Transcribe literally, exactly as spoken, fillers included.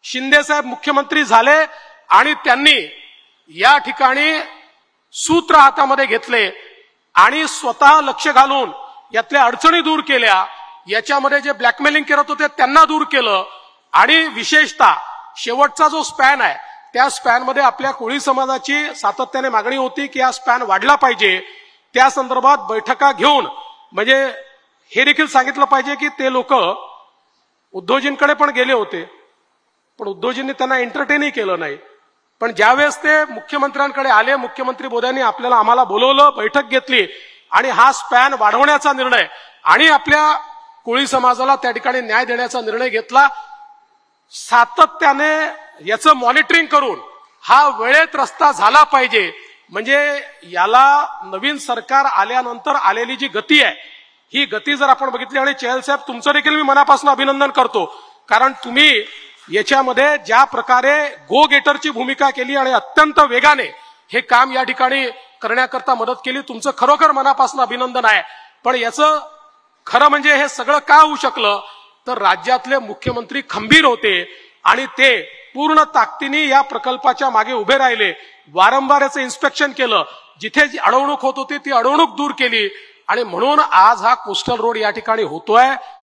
शिंदे साहेब मुख्यमंत्री झाले आणि त्यांनी या ठिकाणी सूत्र हातामध्ये घेतले आणि स्वतः लक्ष घालून यातल्या अडचणी दूर केल्या, याच्यामध्ये जे ब्लॅकमेलिंग करत होते त्यांना दूर केलं आणि विशेषतः शेवटचा जो स्पॅन आहे त्या स्पॅन मध्ये आपल्या कोळी समाजाची सातत्याने मागणी होती की हा स्पॅन वाढला पाहिजे, त्या संदर्भात बैठका घेऊन म्हणजे हे देखील सांगितलं पाहिजे की ते लोक उद्धवजींकडे पण गेले होते पण उद्धवजींनी त्यांना एंटरटेनही केलं नाही। पण ज्यावेळेस ते मुख्यमंत्र्यांकडे आले, मुख्यमंत्री मोदयांनी आपल्याला आम्हाला बोलवलं, बैठक घेतली आणि हा स्पॅन वाढवण्याचा निर्णय आणि आपल्या कोळी समाजाला त्या ठिकाणी न्याय देण्याचा निर्णय घेतला। सातत्याने याचं मॉनिटरिंग करून हा वेळेत रस्ता झाला पाहिजे, म्हणजे याला नवीन सरकार आल्यानंतर आलेली जी गती आहे ही गती जर आपण बघितली, आणि चहल साहेब तुमचं देखील मी मनापासून अभिनंदन करतो, कारण तुम्ही याच्यामध्ये ज्या प्रकारे गो गेटरची भूमिका केली आणि अत्यंत वेगाने हे काम या ठिकाणी करण्याकरता मदत केली, तुमचं खरोखर मनापासून अभिनंदन आहे। पण याचं खरं म्हणजे हे सगळं का होऊ शकलं तर राज्यातले मुख्यमंत्री खंबीर होते आणि ते पूर्ण ताकदीने या प्रकल्पाच्या मागे उभे राहिले, वारंवार याचं इन्स्पेक्शन केलं, जिथे जी अडवणूक होत होती ती अडवणूक दूर केली आणि म्हणून आज हा कोस्टल रोड या ठिकाणी होतोय।